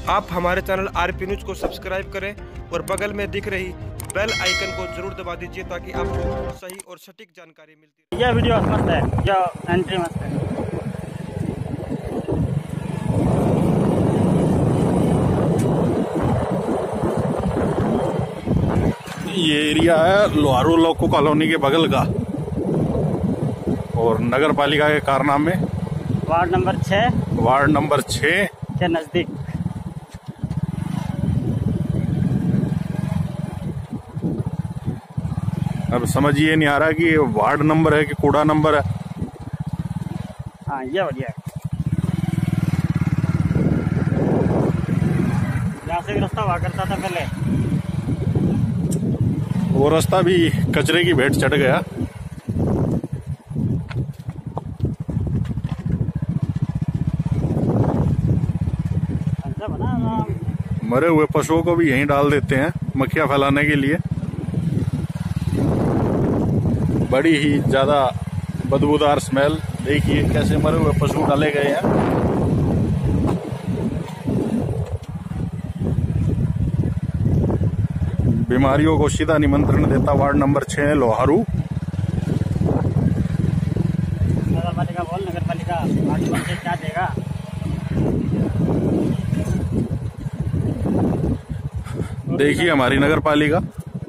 आप हमारे channel RP news को सब्सक्राइब करें और बगल में दिख रही बेल आइकन को जरूर दबा दीजिए ताकि आपको सही और सटीक जानकारी मिलती रहे। यह वीडियो मस्त है, जो एंट्री मस्त है। ये एरिया है लोहारू लोको कॉलोनी के बगल का और नगर पालिका के कारनामे वार्ड नंबर 6 के नजदीक। अब समझ ये नहीं आ रहा कि ये वार्ड नंबर है कि कूड़ा नंबर है। हाँ, ये बढ़िया है। यहाँ से भी रास्ता हुआ करता था पहले, वो रास्ता भी कचरे की भेंट चढ़ गया। मरे हुए पशुओं को भी यहीं डाल देते हैं मक्खियां फैलाने के लिए। बड़ी ही ज्यादा बदबूदार स्मेल। देखिए कैसे मरे हुए पशु डाले गए हैं। बीमारियों को सीधा निमंत्रण देता वार्ड नंबर 6 लोहारू। नगर पालिका क्या देगा? देखिए हमारी नगर पालिका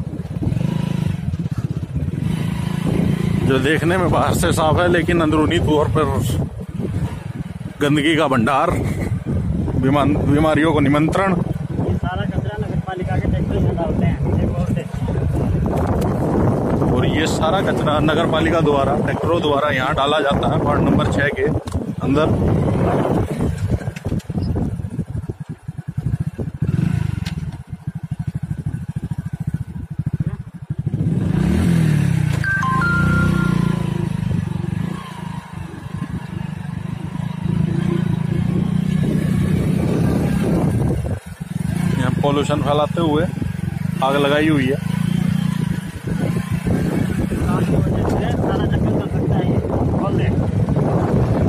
जो देखने में बाहर से साफ है लेकिन अंदरूनी तौर पर गंदगी का भंडार, बीमारियों को निमंत्रण। ये सारा कचरा नगर पालिका के ट्रैक्टर में डालते हैं और ये सारा कचरा नगर पालिका द्वारा ट्रैक्टरों द्वारा यहाँ डाला जाता है वार्ड नंबर 6 के अंदर। पॉल्यूशन फैलाते हुए आग लगाई हुई है। सारा जंगल कर सकता है ये।